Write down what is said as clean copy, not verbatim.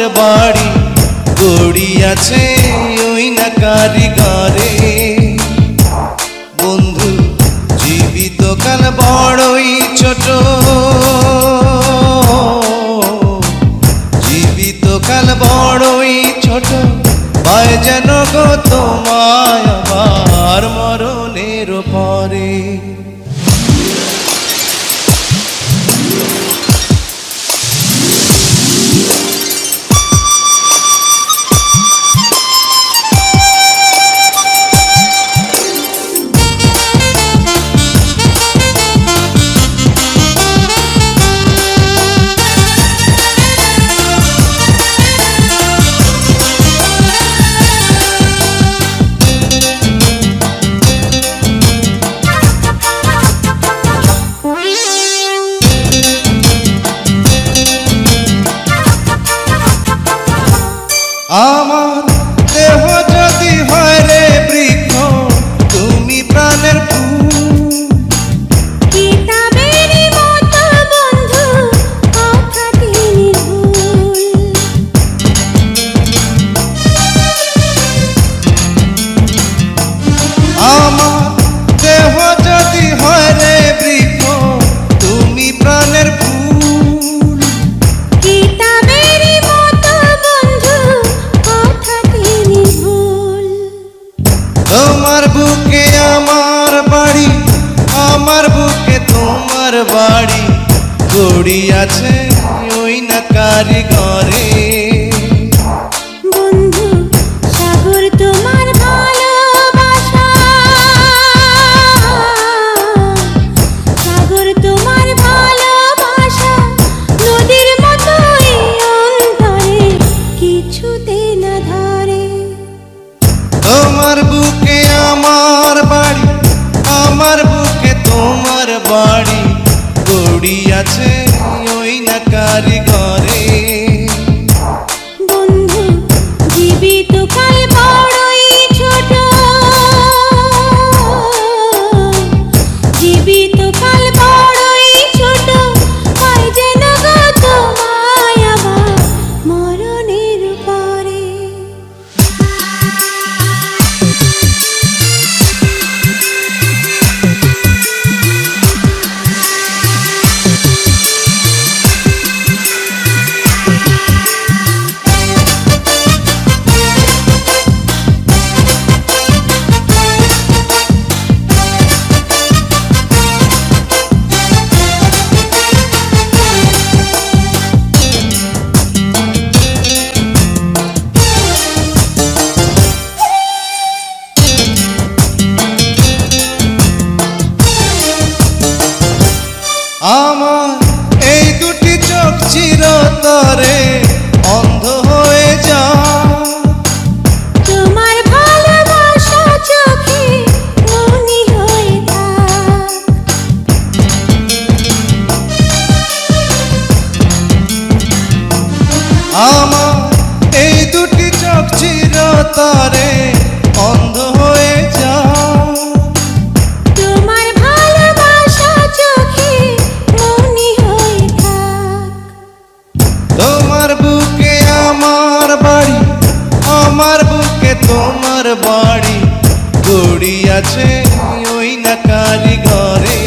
বাড়ি গড়িয়াছে ওই না কারিগরে। বন্ধু জীবিত কাল বড়ই ছোট, জীবিত কাল বড়ই ছোট, পায় যেন গো তোমায় আবার মরণের পরে। আমার দেহ যদি হয় রে বৃক্ষ, তুমি প্রাণের ফুল। কিতাবেরই মতো বন্ধু কথাটি নির্ভুল। আমার দেহ যদি হয় রে বৃক্ষ, তুমি প্রাণের ফুল। কিতাবেরই মতো বন্ধু কথাটি নির্ভুল। তোমার বুকে আমার বাড়ি, আমার বুকে তোমার বাড়ি গড়িয়াছে ওই না কারিগরে। বন্ধু সাগর তোমার ভালোবাসা, সাগর তোমার ভালোবাসা নদীর মতোই অন্তরে কিছুতে না ধরে। তোমার বুকে আমার বাড়ি, আমার বুকে তোমার বাড়ি গড়িয়াছে ওই না কারিগরে। বন্ধু জীবিত কাল বড়ই ছোট, জীবিত কাল বড়ই ছোট, হয় যেন গো তোমায় আবার মরণের পরে। আমার এই দুটি চোখ চিরতরে অন্ধ হয়ে যায়। তোমার ভালোবাসা চোখে মনি হয়ে থাক। আমার এই দুটি চোখ চিরতরে অন্ধ হয়ে যায়। তোমার ভালোবাসা চোখে মনি হয়ে থাক। তোমার বুকে আমার বাড়ি, আমার বুকে তোমার বাড়ি গড়িয়াছে ওই না কারিগরে।